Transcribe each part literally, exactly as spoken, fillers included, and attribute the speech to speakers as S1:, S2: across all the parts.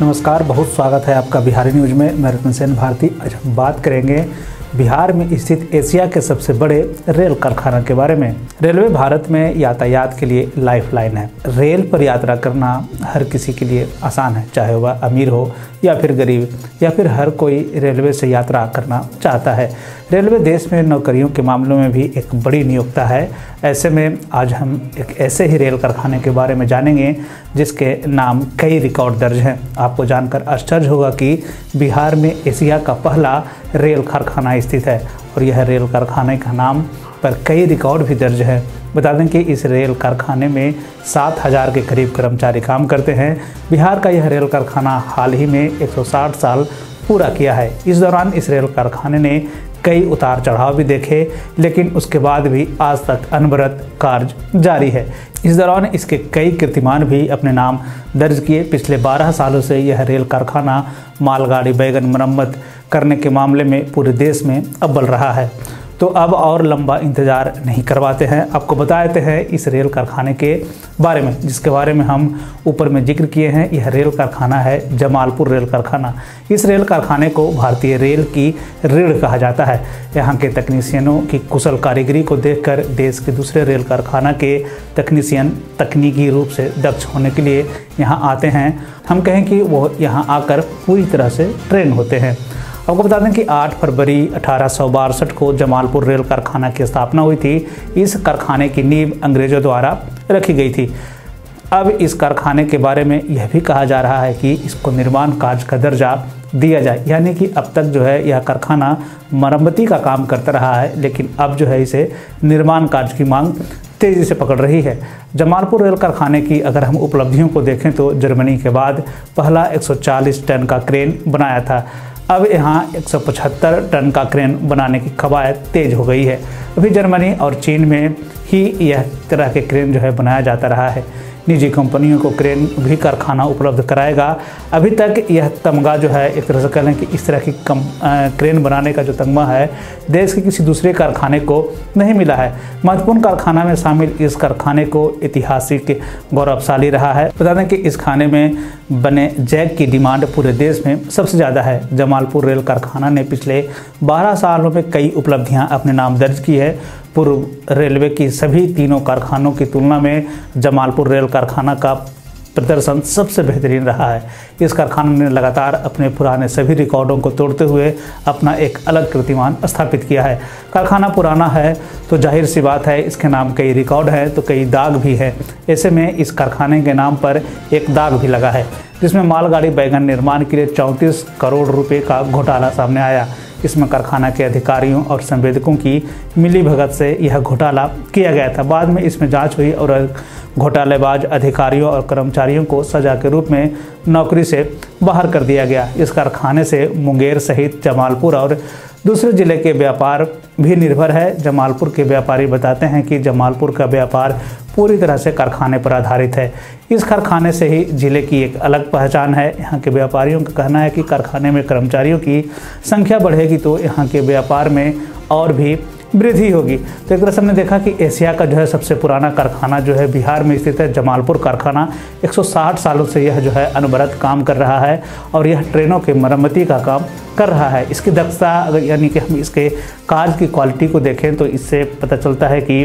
S1: नमस्कार, बहुत स्वागत है आपका बिहारी न्यूज में। मैं रतन सेन भारती। आज हम बात करेंगे बिहार में स्थित एशिया के सबसे बड़े रेल कारखाना के बारे में। रेलवे भारत में यातायात के लिए लाइफलाइन है। रेल पर यात्रा करना हर किसी के लिए आसान है, चाहे वह अमीर हो या फिर गरीब, या फिर हर कोई रेलवे से यात्रा करना चाहता है। रेलवे देश में नौकरियों के मामलों में भी एक बड़ी नियोक्ता है। ऐसे में आज हम एक ऐसे ही रेल कारखाने के बारे में जानेंगे जिसके नाम कई रिकॉर्ड दर्ज हैं। आपको जानकर आश्चर्य होगा कि बिहार में एशिया का पहला रेल कारखाना स्थित है और यह रेल कारखाने का नाम पर कई रिकॉर्ड भी दर्ज है। बता दें कि इस रेल कारखाने में सात हज़ार के करीब कर्मचारी काम करते हैं। बिहार का यह रेल कारखाना हाल ही में एक सौ साठ साल पूरा किया है। इस दौरान इस रेल कारखाने ने कई उतार चढ़ाव भी देखे, लेकिन उसके बाद भी आज तक अनवरत कार्य जारी है। इस दौरान इसके कई कीर्तिमान भी अपने नाम दर्ज किए। पिछले बारह सालों से यह रेल कारखाना मालगाड़ी बैगन मरम्मत करने के मामले में पूरे देश में अव्वल रहा है। तो अब और लंबा इंतज़ार नहीं करवाते हैं, आपको बता देते हैं इस रेल कारखाने के बारे में, जिसके बारे में हम ऊपर में जिक्र किए हैं। यह रेल कारखाना है जमालपुर रेल कारखाना। इस रेल कारखाने को भारतीय रेल की रीढ़ कहा जाता है। यहाँ के तकनीशियनों की कुशल कारीगरी को देखकर देश के दूसरे रेल कारखाना के तकनीशियन तकनीकी रूप से दक्ष होने के लिए यहाँ आते हैं। हम कहें कि वो यहाँ आकर पूरी तरह से ट्रेन होते हैं। आपको बता दें कि आठ फरवरी अठारह सौ बासठ को जमालपुर रेल कारखाना की स्थापना हुई थी। इस कारखाने की नींव अंग्रेजों द्वारा रखी गई थी। अब इस कारखाने के बारे में यह भी कहा जा रहा है कि इसको निर्माण कार्य का दर्जा दिया जाए, यानी कि अब तक जो है यह कारखाना मरम्मती का काम करता रहा है, लेकिन अब जो है इसे निर्माण कार्य की मांग तेज़ी से पकड़ रही है। जमालपुर रेल कारखाने की अगर हम उपलब्धियों को देखें तो जर्मनी के बाद पहला एक सौ चालीस टन का क्रेन बनाया था। अब यहाँ एक सौ पचहत्तर टन का क्रेन बनाने की कवायद तेज हो गई है। अभी जर्मनी और चीन में ही यह तरह के क्रेन जो है बनाया जाता रहा है। निजी कंपनियों को क्रेन भी कारखाना उपलब्ध कराएगा। अभी तक यह तमगा जो है, एक तरह से कह लें कि इस तरह की कम आ, क्रेन बनाने का जो तमगा है देश के किसी दूसरे कारखाने को नहीं मिला है। महत्वपूर्ण कारखाना में शामिल इस कारखाने को ऐतिहासिक गौरवशाली रहा है। बता दें कि इस खाने में बने जैक की डिमांड पूरे देश में सबसे ज़्यादा है। जमालपुर रेल कारखाना ने पिछले बारह सालों में कई उपलब्धियां अपने नाम दर्ज की है। पूर्व रेलवे की सभी तीनों कारखानों की तुलना में जमालपुर रेल कारखाना का प्रदर्शन सबसे बेहतरीन रहा है। इस कारखाने ने लगातार अपने पुराने सभी रिकॉर्डों को तोड़ते हुए अपना एक अलग कीर्तिमान स्थापित किया है। कारखाना पुराना है तो जाहिर सी बात है इसके नाम कई रिकॉर्ड हैं तो कई दाग भी हैं। ऐसे में इस कारखाने के नाम पर एक दाग भी लगा है, जिसमें मालगाड़ी बैगन निर्माण के लिए चौंतीस करोड़ रुपये का घोटाला सामने आया। इसमें कारखाना के अधिकारियों और संवेदकों की मिलीभगत से यह घोटाला किया गया था। बाद में इसमें जांच हुई और घोटालेबाज अधिकारियों और कर्मचारियों को सजा के रूप में नौकरी से बाहर कर दिया गया। इस कारखाने से मुंगेर सहित जमालपुर और दूसरे जिले के व्यापार भी निर्भर है। जमालपुर के व्यापारी बताते हैं कि जमालपुर का व्यापार पूरी तरह से कारखाने पर आधारित है। इस कारखाने से ही जिले की एक अलग पहचान है। यहाँ के व्यापारियों का कहना है कि कारखाने में कर्मचारियों की संख्या बढ़ेगी तो यहाँ के व्यापार में और भी वृद्धि होगी। तो एक तरह से हमने देखा कि एशिया का जो है सबसे पुराना कारखाना जो है बिहार में स्थित है जमालपुर कारखाना। एक सौ साठ सालों से यह जो है अनवरत काम कर रहा है और यह ट्रेनों के मरम्मती का काम कर रहा है। इसकी दक्षता अगर यानी कि हम इसके कार्य की क्वालिटी को देखें तो इससे पता चलता है कि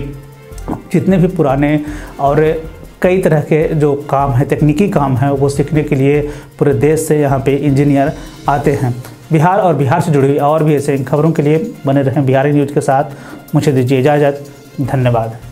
S1: जितने भी पुराने और कई तरह के जो काम है, तकनीकी काम है, वो सीखने के लिए पूरे देश से यहाँ पे इंजीनियर आते हैं। बिहार और बिहार से जुड़ी हुई और भी ऐसे खबरों के लिए बने रहें बिहारी न्यूज़ के साथ। मुझे दीजिए इजाज़त। धन्यवाद।